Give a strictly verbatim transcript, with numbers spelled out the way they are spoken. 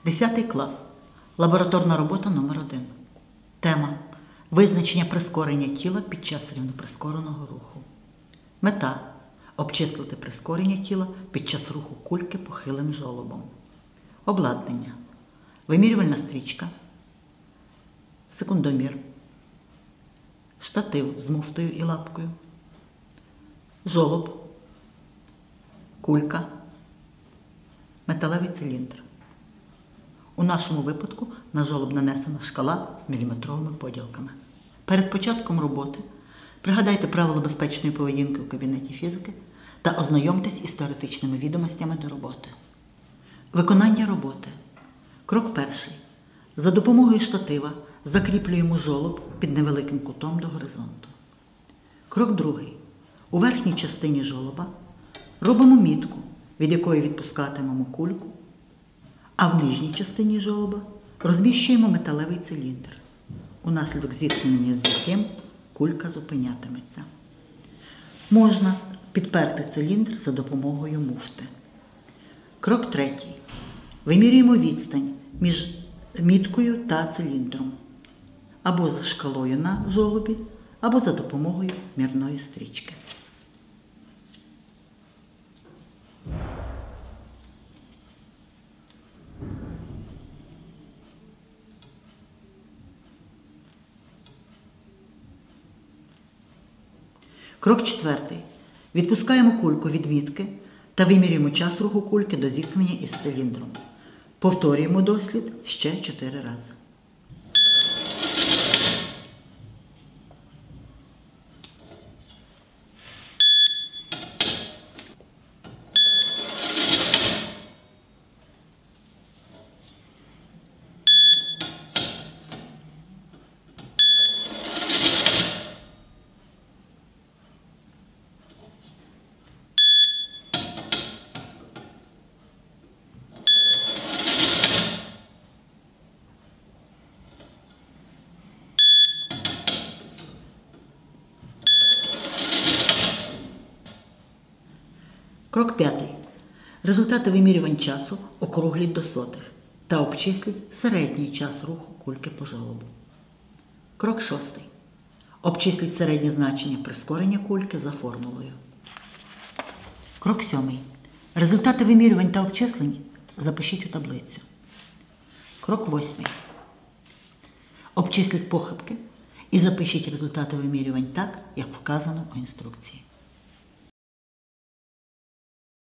десятий клас. Лабораторна робота номер один. Тема – визначення прискорення тіла під час рівноприскореного руху. Мета – обчислити прискорення тіла під час руху кульки похилим жолобом. Обладнання – вимірювальна стрічка, секундомір, штатив з муфтою і лапкою, жолоб, кулька, металевий циліндр. У нашому випадку на жолоб нанесена шкала з міліметровими поділками. Перед початком роботи пригадайте правила безпечної поведінки у кабінеті фізики та ознайомтесь із теоретичними відомостями до роботи. Виконання роботи. Крок перший. За допомогою штатива закріплюємо жолоб під невеликим кутом до горизонту. Крок другий. У верхній частині жолоба робимо мітку, від якої відпускатимемо кульку, а в нижній частині жолоба розміщуємо металевий циліндр, унаслідок зіткнення з яким кулька зупинятиметься. Можна підперти циліндр за допомогою муфти. Крок третій. Вимірюємо відстань між міткою та циліндром або за шкалою на жолобі, або за допомогою мірної стрічки. Крок четвертий. Відпускаємо кульку від мітки та вимірюємо час руху кульки до зіткнення із циліндром. Повторюємо дослід ще чотири рази. Крок п'ятий. Результати вимірювань часу округліть до сотих та обчисліть середній час руху кульки по жолобу. Крок шостий. Обчисліть середнє значення прискорення кульки за формулою. Крок сьомий. Результати вимірювань та обчислень запишіть у таблицю. Крок восьмий. Обчисліть похибки і запишіть результати вимірювань так, як вказано у інструкції.